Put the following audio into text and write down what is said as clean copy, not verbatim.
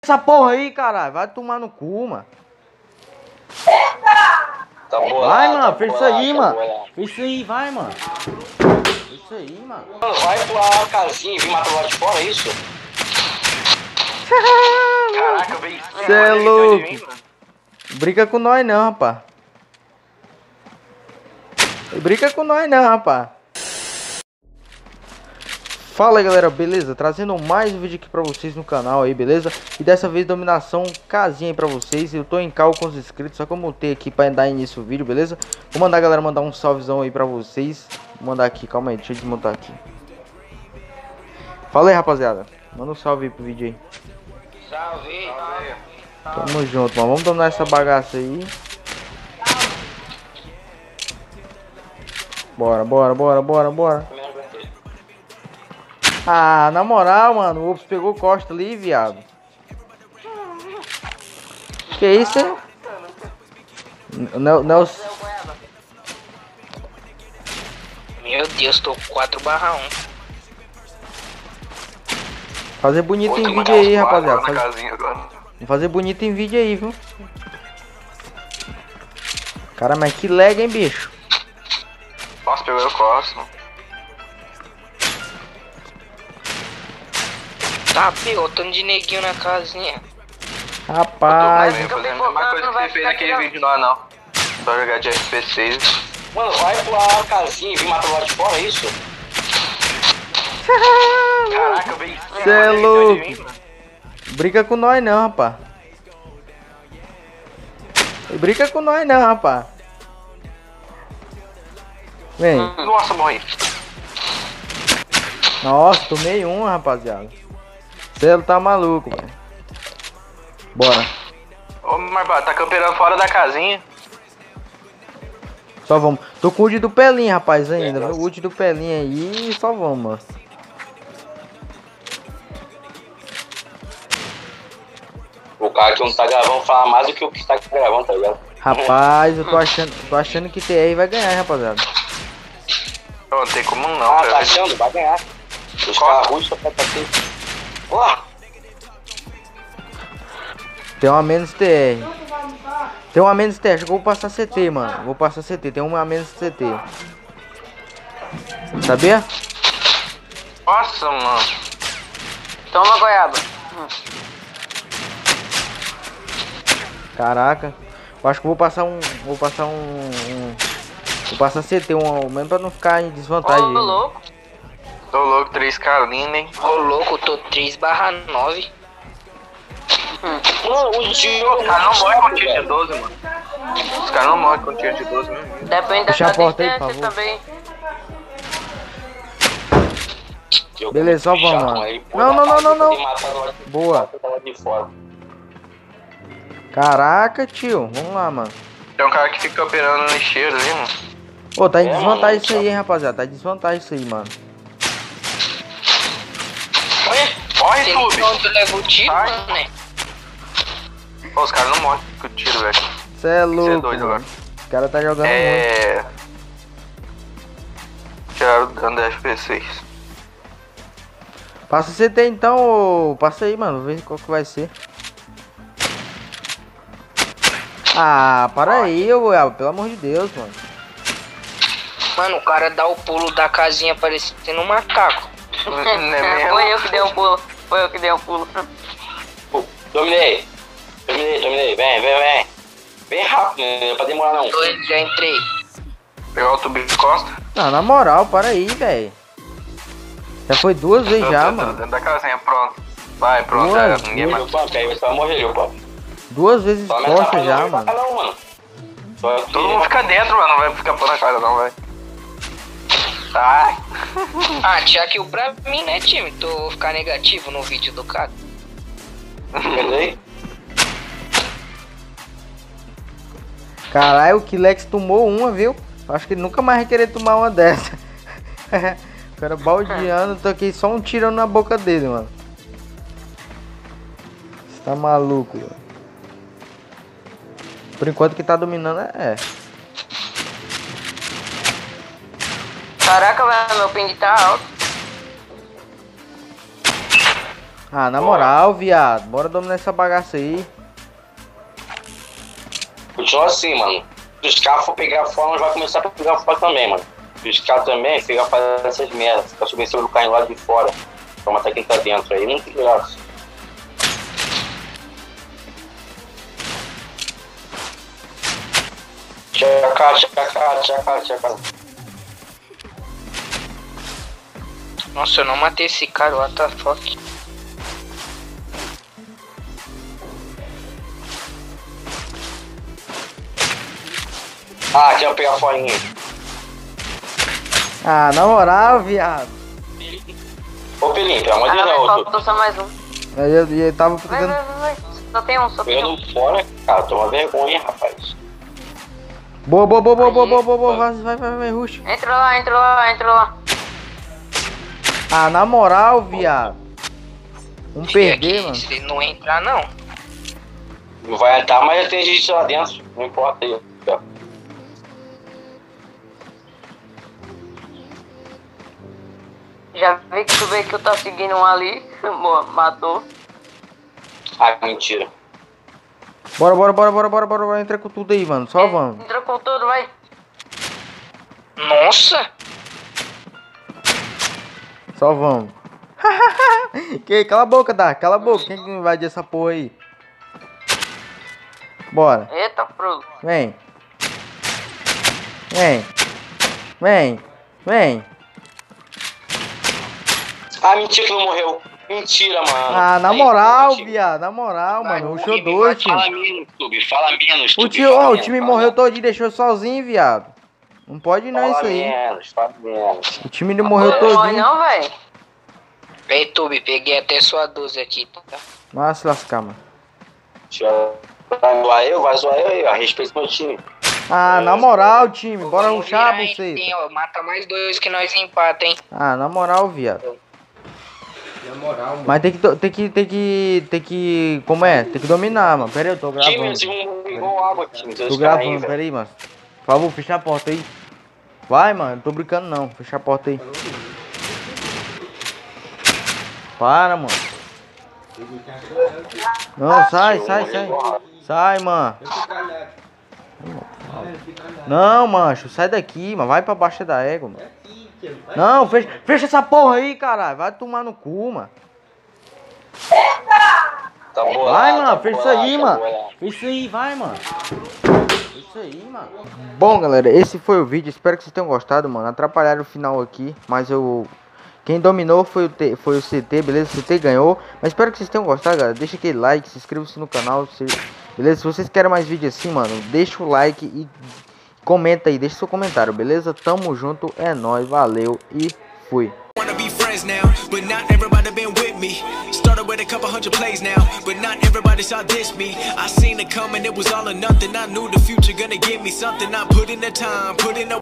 Essa porra aí, caralho. Vai tomar no cu, mano. Tá boa. Vai, mano. Fez isso aí, mano. Fez isso aí, vai, mano. Fez isso aí, mano. Mano, vai pular a casinha e vir matar lá de fora, é isso? Caraca, eu vi. Cê é louco. Brinca com nós não, rapaz. Brinca com nós não, rapaz. Fala aí, galera, beleza? Trazendo mais um vídeo aqui pra vocês no canal aí, beleza? E dessa vez dominação casinha aí pra vocês. Eu tô em cal com os inscritos, só que eu montei aqui pra dar início ao vídeo, beleza? Vou mandar a galera mandar um salvezão aí pra vocês. Vou mandar aqui, calma aí, deixa eu desmontar aqui. Fala aí, rapaziada. Manda um salve aí pro vídeo aí. Salve. Tamo junto, mano. Vamos dominar essa bagaça aí. Bora, bora, bora, bora, bora. Ah, na moral, mano, o Ops pegou Costa ali, viado. Que isso, hein? Nelson. Meu Deus, tô 4/1. Fazer bonito em vídeo aí, rapaziada. Vamos fazer bonito em vídeo aí, viu? Cara, mas que lag, hein, bicho? Nossa, pegou o Costa. Tá pilotando de neguinho na casinha. Rapaz. Eu tô fazendo a mesma coisa que você fez naquele vídeo lá, não. Só jogar de FP6. Mano, vai pular a casinha e vir matar lá de fora, é isso? Caraca, eu vi. Cê é louco. Brinca com nós não, rapaz. Brinca com nós não, rapaz. Vem. Nossa, morri. Nossa, tomei um, rapaziada. Cê tá maluco, velho. Bora. Ô, Marba, tá camperando fora da casinha. Só vamos. Tô com o ult do Pelinha, rapaz, ainda. Viu? O ult do Pelinha aí e só vamos, mano. O cara que não tá gravando fala mais do que o que tá gravando, tá ligado? Rapaz, eu tô achando que TR vai ganhar, hein, rapaziada. Não tem como não, velho. Tá achando? Vai ganhar. Os caras ruins só pra bater. Porra! Tem uma menos TR. Tem uma menos TR. Acho que eu vou passar CT, mano. Vou passar CT. Tem uma menos CT. Sabia? Nossa, mano. Toma goiaba. Caraca. Eu acho que eu vou passar Vou passar CT, ao menos pra não ficar em desvantagem. Ô, louco. Tô louco, 3K linda, hein? Ô, louco, tô 3/9. Mano, o tio. Os caras não morrem com tiro de 12, mano. Os caras não morrem com tiro de 12 mesmo. Depende Fecha a da porta aí, por distância favor. também. Beleza, só vamos, mano. Não. Boa. Caraca, tio. Vamos lá, mano. Tem um cara que fica operando no lixeiro ali, mano. Ô, tá em desvantagem isso aí, hein, rapaziada. Tá em desvantagem isso aí, mano. Morre, Tem Tube! onde leva o tiro, Sai. mano, né? Pô, os caras não morrem com tiro, velho. Cê é louco, Cê é doido mano. agora. Os caras tá jogando muito. Tiraram o dano da FP6. Passa CT então, ô. Passa aí, mano. Vê qual que vai ser. Ah, para aí, ô Goiaba. Pelo amor de Deus, mano. Mano, o cara dá o pulo da casinha parecendo um macaco. Não é mesmo? Foi eu que dei um pulo. Dominei. Vem. Vem rápido, não é pra demorar não. Já entrei. Pegar o tubo de costa. Não, na moral, para aí, velho. Já foi duas vezes já, mano. Dentro da casinha, pronto. Vai, pronto. Boa, Ninguém mais. Aí você vai morrer, meu papo. Duas vezes costa já, mano. Não, mano. Todo mundo fica dentro, mano. Não vai ficar por na cara, não, vai. Ai. Ah, tinha kill pra mim, né, time? Tô ficar negativo no vídeo do cara. Entendeu? Caralho, o Kilex tomou uma, viu? Acho que ele nunca mais vai querer tomar uma dessa. O cara baldeando, toquei só um tirão na boca dele, mano. Você tá maluco, mano. Por enquanto que tá dominando é. Caraca, velho, meu ping tá alto. Ah, na moral, viado. Bora dominar essa bagaça aí. Continua assim, mano. Se os caras for pegar fora, nós vai começar a pegar fora também, mano. Se os caras também ficam fazendo essas merdas. Fica subindo em cima do carro lá de fora. Pra matar quem tá dentro aí. Não tem graça. Tchaca. Nossa, eu não matei esse cara, what the fuck. Ah, aqui eu vou pegar fora em mim. Ah, na moral, viado. Ô, Pelinho, pelo amor de Deus, Faltou só mais um. Eu tava Vai. fazendo. Só tem um. pegando fora, cara. Toma vergonha, rapaz. Boa. Vai, rush. Entra lá. Ah, na moral, viado. Vamos perder, Aqui, mano. se não entrar, não. Não vai entrar, mas já tem gente lá dentro. Não importa aí. Ó. Já vi que tu veio que eu tá seguindo um ali. Matou. Ah, mentira. Bora. Entra com tudo aí, mano. Só vamos. Entra com tudo, vai. Nossa! Só vamos. Cala a boca, Dark. Cala a boca. Quem que invadiu essa porra aí? Bora. Eita, pro. Vem. Ah, mentira que não morreu. Mentira, mano. Ah, na Aí, moral, mentira. viado. Na moral, mano. Vai, Rushou dois, Fala time. menos, Tube. Fala menos, O Tube. Fala time menos, morreu fala todinho, deixou sozinho, viado. Não pode não isso aí. Fala menos. O time morreu Não morre todinho. não, velho. Ei, Tube, peguei até sua 12 aqui, tá? Vai se lascar, mano. Vai zoar eu aí, ó. Respeito meu time. Ah, na moral, time. Bora Vamos rushar virar, hein? você. Tem, ó, mata mais 2 que nós empata, hein? Ah, na moral, viado. Mas tem que. Como é? Tem que dominar, mano. Pera aí, eu tô Time, gravando. esse mundo igual água, time. Tô gravando, pera aí, mano. Por favor, fecha a porta aí. Vai, mano. Não tô brincando, não. Fecha a porta aí. Para, mano. Não, sai. Sai, mano. Não, mancho. Sai daqui, mano. Vai pra baixo da égua, mano. Não, fecha essa porra aí, caralho. Vai tomar no cu, mano. Tá bolado, Vai, mano. tá Fecha isso bolado, aí, tá mano. bolado. Fecha isso aí, vai, mano. Fecha isso aí, mano. Bom, galera, esse foi o vídeo. Espero que vocês tenham gostado, mano. Atrapalharam o final aqui, mas eu... Quem dominou foi o CT, beleza? O CT ganhou. Mas espero que vocês tenham gostado, galera. Deixa aquele like, se inscreva-se no canal, beleza? Se vocês querem mais vídeo assim, mano, deixa o like e comenta aí, deixa seu comentário, beleza? Tamo junto, é nóis, valeu e fui. Wanna be friends now, but not everybody been with me. Started with a couple hundred plays now, but not everybody saw this me. I seen it coming, it was all or nothing. I knew the future gonna give me something. I put in the time, put in the